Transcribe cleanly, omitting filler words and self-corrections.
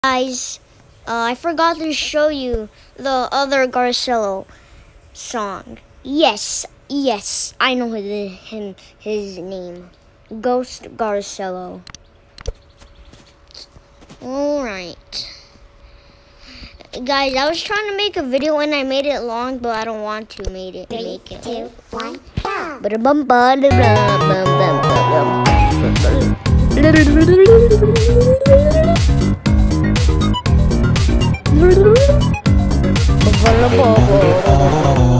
Guys, I forgot to show you the other Garcello song. Yes, I know his name. Ghost Garcello. Alright. Guys, I was trying to make a video and I made it long, but I don't want to make it. 3, 2, 1, go! Bum,